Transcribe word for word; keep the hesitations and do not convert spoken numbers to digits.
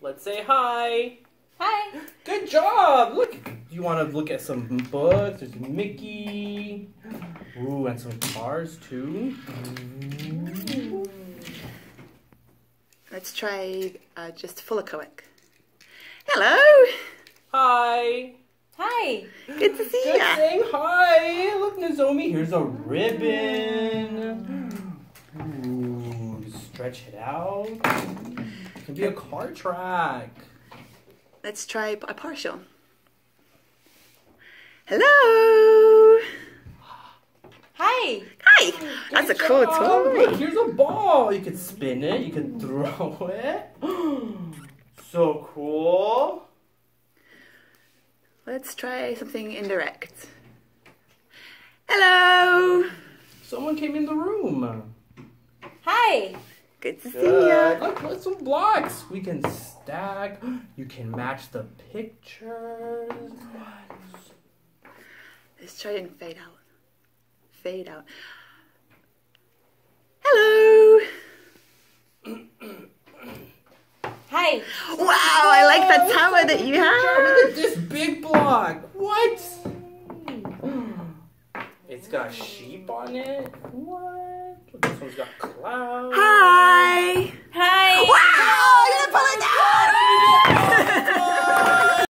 Let's say hi. Hi. Good job. Look, you want to look at some books? There's Mickey. Ooh, and some cars too. Let's try uh, just Fullercoic. Hello. Hi. Hi. Good to see Good ya. saying hi. Look, Nozomi, here's a ribbon. Ooh, stretch it out. It can be a car track. Let's try a partial. Hello. Hi. Hi. That's a Good cool job. toy. Look, here's a ball. You could spin it. You could throw it. So cool. Let's try something indirect. Hello. Someone came in the room. Hi. Good to see Good. ya. Look, look, some blocks. We can stack. You can match the pictures. Let's try and fade out. Fade out. Hello. Hi. Wow, I like the tower that you Look have. at this big block. What? It's got sheep on it. What? This one's got clouds. Hi. Hi. Wow.